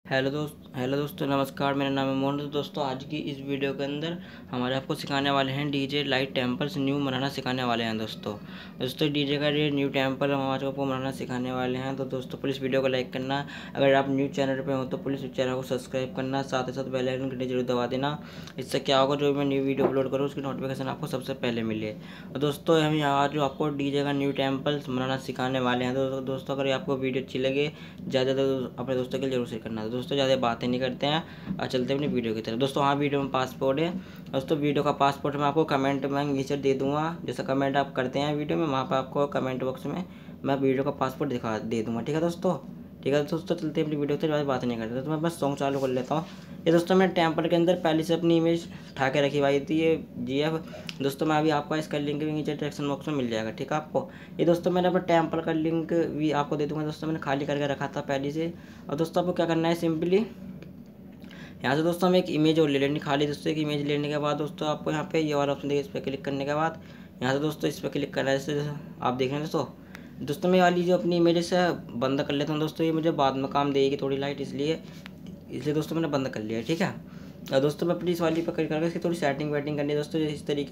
Hello दोस्तों, नमस्कार। मेरा नाम है मोहन। तो दोस्तों, आज की इस वीडियो के अंदर हमारे आपको सिखाने वाले हैं डीजे लाइट टेम्पल्स न्यू बनाना सिखाने वाले हैं। दोस्तों डीजे का ये न्यू टेम्पल हम आज आपको बनाना सिखाने वाले हैं। तो दोस्तों प्लीज़ वीडियो को लाइक करना। अगर आप न्यू चैनल पे हो तो प्लीज़ इस चैनल को सब्सक्राइब करना, साथ ही साथ बेल आइकन घंटी जरूर दबा देना। इससे क्या होगा, जो मैं न्यू वीडियो अपलोड करूँ उसकी नोटिफिकेशन आपको सबसे पहले मिले। और दोस्तों हम यहाँ जो आपको डीजे का न्यू टेम्पल्स बनाना सिखाने वाले हैं। तो दोस्तों अगर आपको वीडियो अच्छी लगे, ज़्यादा अपने दोस्तों के लिए जरूर शेयर करना। तो दोस्तों ज़्यादा बातें नहीं करते हैं और चलते हैं अपनी वीडियो की तरफ। दोस्तों हाँ, वीडियो में पासपोर्ट है। दोस्तों वीडियो का पासपोर्ट मैं आपको कमेंट में नीचे दे दूंगा। जैसा कमेंट आप करते हैं वीडियो में, वहाँ पर आपको कमेंट बॉक्स में मैं वीडियो का पासपोर्ट दे दूँगा। ठीक है दोस्तों, ठीक है दोस्तों, चलते हैं अपनी वीडियो की तरफ। बात नहीं करते तो मैं बस सॉन्ग चालू कर लेता हूँ। ये दोस्तों मैंने टेम्पल के अंदर पहले से अपनी इमेज उठा के रखी हुई थी, ये GF। दोस्तों मैं अभी आपका इसका लिंक भी नीचे डिस्क्रिप्शन बॉक्स में मिल जाएगा। ठीक है आपको। ये दोस्तों मैंने अपने टेम्पल का लिंक भी आपको दे दूँगा। दोस्तों मैंने खाली करके रखा था पहले से। और दोस्तों आपको क्या करना है, सिंपली यहाँ से दोस्तों हमें एक इमेज और ले लेनी खाली। दोस्तों एक इमेज लेने के बाद दोस्तों आपको यहाँ पे ये वाला ऑप्शन देखिए, इस पर क्लिक करने के बाद यहाँ से दोस्तों इस पर क्लिक करना है। जैसे आप देख रहे हैं दोस्तों मैं वाली जो अपनी इमेज से बंद कर लेता हूँ। दोस्तों ये मुझे बाद में काम देगी थोड़ी लाइट, इसलिए दोस्तों मैंने बंद कर लिया है। ठीक है। और दोस्तों मैं अपनी इस वाली पर क्लिक करके इसकी थोड़ी सेटिंग वेटिंग करनी है दोस्तों। इस तरीके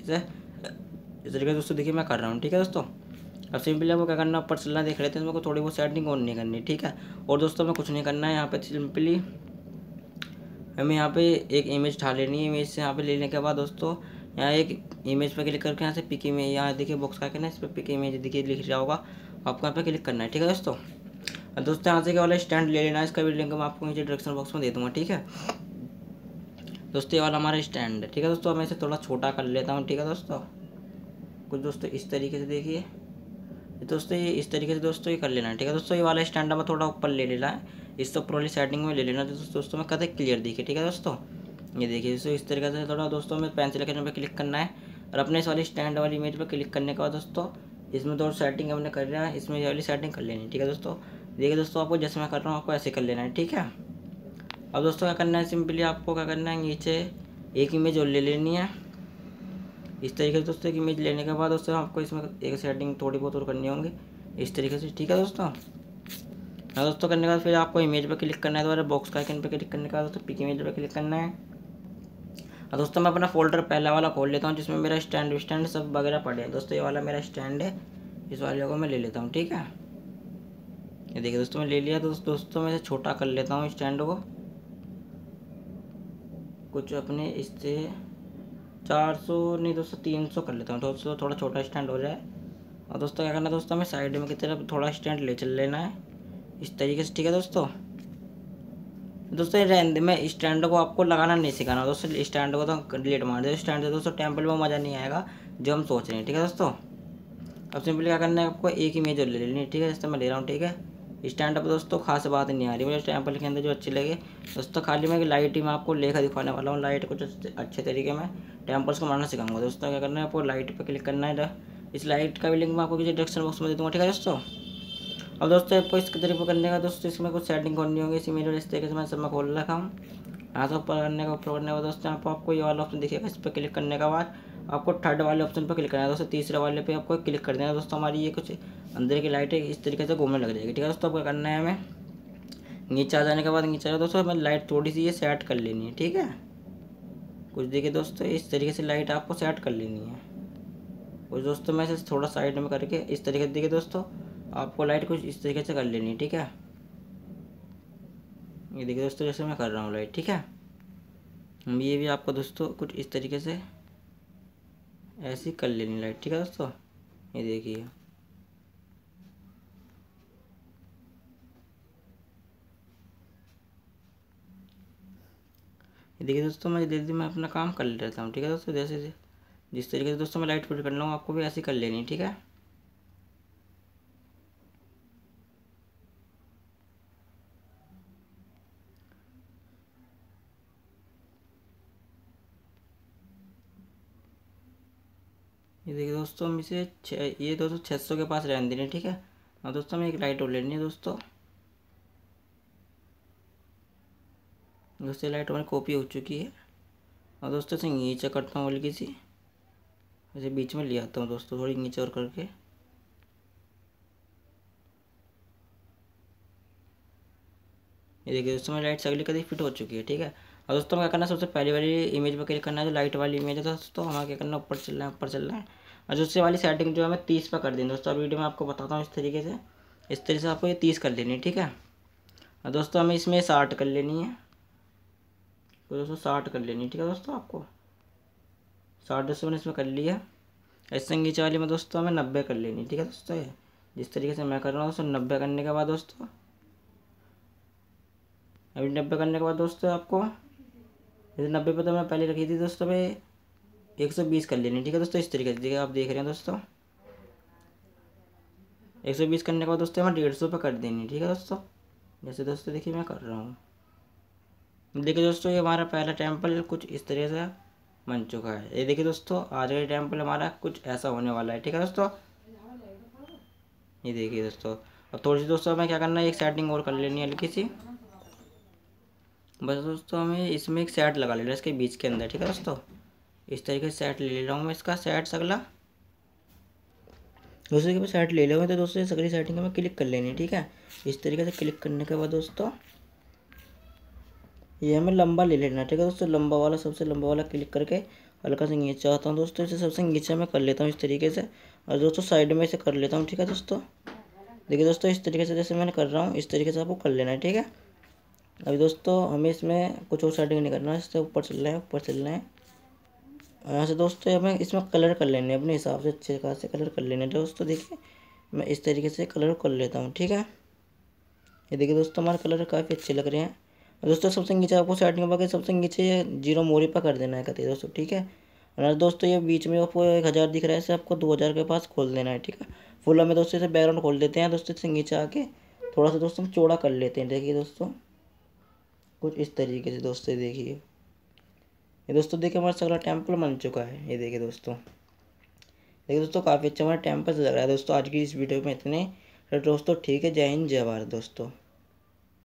से दोस्तों देखिए मैं कर रहा हूँ। ठीक है दोस्तों, अब सिंपली आपको क्या करना है, ऊपर चलना देख लेते हैं। मेरे को थोड़ी बहुत सेटिंग ऑन नहीं करनी। ठीक है। और दोस्तों मैं कुछ नहीं करना है, यहाँ पे सिंपली हमें यहाँ पे एक इमेज उठा लेनी है। इमेज से यहाँ पे लेने के बाद दोस्तों यहाँ एक इमेज पे क्लिक करके यहाँ से पिक इमेज, यहाँ देखिए बॉक्स का ना, इस पर पिक इमेज देखिए लिख रहा होगा, आपको यहाँ पे क्लिक करना है। ठीक है दोस्तों। और दोस्तों यहाँ से क्या वाला स्टैंड ले लेना है, इसका भी लिंक मैं आपको नीचे डिस्क्रिप्शन बॉक्स में दे दूँगा। ठीक है दोस्तों, ये वाला हमारा स्टैंड है। ठीक है दोस्तों, मैं इसे थोड़ा छोटा कर लेता हूँ। ठीक है दोस्तों, कुछ दोस्तों इस तरीके से देखिए दोस्तों, ये इस तरीके से दोस्तों ये कर लेना है। ठीक है दोस्तों, ये वाला स्टैंड में थोड़ा ऊपर ले लेना है, इससे ऊपर वाली सेटिंग में ले लेना है दोस्तों में कदे क्लियर दिखे। ठीक है दोस्तों, ये देखिए दोस्तों इस तरीके से थोड़ा दोस्तों में पेंसिल के पे क्लिक करना है और अपने इस वाली स्टैंड वाली इमेज पर क्लिक करने के बाद दोस्तों इसमें थोड़ा सेटिंग हमने कर रहा है, इसमें ये वाली सेटिंग कर लेनी है। ठीक है दोस्तों, देखिए दोस्तों आपको जैसे मैं कर रहा हूँ आपको ऐसे कर लेना है। ठीक है। अब दोस्तों क्या करना है, सिंपली आपको क्या करना है, नीचे एक इमेज और ले लेनी है इस तरीके से दोस्तों। एक इमेज लेने के बाद दोस्तों आपको इसमें एक सेटिंग थोड़ी बहुत और करनी होंगी इस तरीके से। ठीक है दोस्तों। हाँ दोस्तों, करने के बाद फिर आपको इमेज पर क्लिक करना है, दोबारा बॉक्स का आइकन पर क्लिक करने के बाद दोस्तों पिक इमेज पर क्लिक करना है। और दोस्तों मैं अपना फोल्डर पहला वाला खोल लेता हूँ जिसमें मेरा स्टैंड सब वगैरह पड़े हैं। दोस्तों ये वाला मेरा स्टैंड है, इस वाले को मैं ले लेता हूँ। ठीक है, ये देखिए दोस्तों मैं ले लिया। तो दोस्तों मैं इसे छोटा कर लेता हूँ स्टैंड को, कुछ अपने इससे 400 नहीं दोस्तों 300 कर लेता हूँ, दोस्तों थोड़ा छोटा स्टैंड हो जाए। और दोस्तों क्या करना है, दोस्तों हमें साइड में की तरफ थोड़ा स्टैंड ले चल लेना है इस तरीके से। ठीक है दोस्तों ये रहने मैं स्टैंड को आपको लगाना नहीं सिखाना दोस्तों, स्टैंड को तो डिलीट मार दे। स्टैंड से दोस्तों टेम्पल में मज़ा नहीं आएगा जो हम सोच रहे हैं। ठीक है दोस्तों, अब सिंपली क्या करना है, आपको एक इमेज और ले लेनी है। ठीक है, जैसे मैं ले रहा हूँ। ठीक है, स्टैंड पर दोस्तों खास बात नहीं आ रही मुझे टेम्पल के अंदर जो अच्छी लगे दोस्तों। खाली मैं लाइट ही मैं आपको लेकर दिखाने वाला हूँ, लाइट कुछ अच्छे तरीके में टेम्पल्स को बनाना सिखाऊंगा। दोस्तों क्या करना है, आपको लाइट पर क्लिक करना है। इस लाइट का भी लिंक मैं आपको किसी डिस्क्रिप्शन बॉक्स में दे दूँगा। ठीक है दोस्तों। अब दोस्तों आपको इसके तरीके करने का दोस्तों इसमें कुछ सेटिंग करनी होगी। इस इमेज और इस तरीके से मैं सब मैं खोल रखा हूँ। यहाँ से ऊपर करने का दोस्तों आपको ये वाला ऑप्शन दिखेगा, इस पर क्लिक करने के बाद आपको थर्ड वाले ऑप्शन पर क्लिक करना है दोस्तों। तीसरे वाले पे आपको क्लिक कर देना दोस्तों। हमारी ये कुछ अंदर की लाइट है इस तरीके से घूमने लग जाएगी। ठीक है दोस्तों, आपको करना है हमें नीचे आ जाने के बाद नीचे आ दोस्तों हमें लाइट थोड़ी सी ये सेट कर लेनी है। ठीक है, कुछ देखिए दोस्तों इस तरीके से लाइट आपको सेट कर लेनी है। कुछ दोस्तों मैं इसे थोड़ा साइड में करके इस तरीके से देखिए दोस्तों आपको लाइट कुछ इस तरीके से कर लेनी है। ठीक है, ये देखिए दोस्तों जैसे मैं कर रहा हूँ लाइट। ठीक है, ये भी आपको दोस्तों कुछ इस तरीके से ऐसी कर लेनी लाइट। ठीक है दोस्तों, ये देखिए ये देखिए दोस्तों मैं धीरे धीरे मैं अपना काम कर लेता हूँ। ठीक है दोस्तों, जैसे जिस तरीके से दोस्तों मैं लाइट फिट कर रहा हूँ आपको भी ऐसी कर लेनी है। ठीक है, ये देखिए दोस्तों हम इसे ये दोस्तों 600 के पास रहने देनी है। ठीक है, और दोस्तों हमें एक लाइट और लेनी है दोस्तों। दोस्तों लाइट हमारी कॉपी हो चुकी है और दोस्तों इसे नीचे करता हूँ हल्की सी, इसे बीच में ले आता हूँ दोस्तों थोड़ी नीचे और करके। ये देखिए दोस्तों मेरी लाइट सगली कभी फिट हो चुकी है। ठीक है, और दोस्तों क्या करना है, सबसे पहली वाली इमेज पर क्लिक करना है, जो लाइट वाली इमेज है दोस्तों, हमें क्या करना है, ऊपर चलना है, ऊपर चलना है, और दूसरी वाली सेटिंग जो है हमें 30 पर कर देनी दोस्तों। और वीडियो में आपको बताता हूँ इस तरीके से आपको ये 30 कर लेनी है। ठीक है, और दोस्तों हमें इसमें 60 कर लेनी है, तो दोस्तों 60 कर लेनी है। ठीक है दोस्तों, आपको 60 दोस्तों मैंने इसमें कर लिया। इससे नीचे वाली में दोस्तों हमें 90 कर लेनी है। ठीक है दोस्तों, ये जिस तरीके से मैं कर रहा हूँ दोस्तों, 90 करने के बाद दोस्तों, अभी 90 करने के बाद दोस्तों आपको जैसे 90 पे तो मैं पहले रखी थी दोस्तों, मैं 120 कर लेनी। ठीक है दोस्तों, इस तरीके से देखिए आप देख रहे हैं दोस्तों, 120 करने के बाद दोस्तों हमें 150 पे कर देनी। ठीक है दोस्तों, जैसे दोस्तों देखिए मैं कर रहा हूँ। देखिए दोस्तों ये हमारा पहला टेम्पल कुछ इस तरह से बन चुका है। ये देखिए दोस्तों आज का टेम्पल हमारा कुछ ऐसा होने वाला है। ठीक है दोस्तों, ये देखिए दोस्तों, अब थोड़ी सी दोस्तों हमें क्या करना है, एक सेटिंग और कर लेनी है हल्की सी। बस दोस्तों हमें इसमें एक सेट लगा लेना है इसके बीच के अंदर। ठीक है दोस्तों, इस तरीके से सेट ले रहा हूँ मैं इसका सेट सगला। दोस्तों के पास सेट ले लेंगे तो दोस्तों सगली सेटिंग में क्लिक कर लेनी। ठीक है, इस तरीके से क्लिक करने के बाद दोस्तों ये हमें लंबा ले लेना। ठीक है दोस्तों, लंबा वाला सबसे लंबा वाला क्लिक करके हल्का सा नीचे आता हूँ दोस्तों, इसे सबसे नीचे मैं कर लेता हूँ इस तरीके से, और दोस्तों साइड में इसे कर लेता हूँ। ठीक है दोस्तों, देखिए दोस्तों इस तरीके से जैसे मैंने कर रहा हूँ इस तरीके से आपको कर लेना है। ठीक है, अभी दोस्तों हमें इसमें कुछ और सेटिंग नहीं करना है, इससे ऊपर चल रहे हैं, ऊपर चल रहे हैं। यहाँ से दोस्तों हमें इसमें कलर कर लेने अपने हिसाब से, अच्छे खासे कलर कर लेने दोस्तों। देखिए मैं इस तरीके से कलर कर लेता हूँ। ठीक है, ये देखिए दोस्तों हमारे कलर काफ़ी अच्छे लग रहे हैं। और दोस्तों सबसे नीचे आपको सेटिंग बाकी सबसे नीचे ये 0 मोरी पर कर देना है कहते हैं दोस्तों। ठीक है, और दोस्तों ये बीच में आपको 1000 दिख रहा है, इसे आपको 2000 के पास खोल देना है। ठीक है, फुल हमें दोस्तों इसे बैकग्राउंड खोल देते हैं दोस्तों, इससे नीचे आके थोड़ा सा दोस्तों हम चौड़ा कर लेते हैं। देखिए दोस्तों कुछ इस तरीके से दोस्तों, ये दोस्तों देखिए हमारा सगला टेम्पल बन चुका है। ये देखिए दोस्तों काफ़ी अच्छा हमारा टेम्पल लग रहा है दोस्तों। आज की इस वीडियो में इतने, तो दोस्तों ठीक है, जय हिंद जय भारत दोस्तों।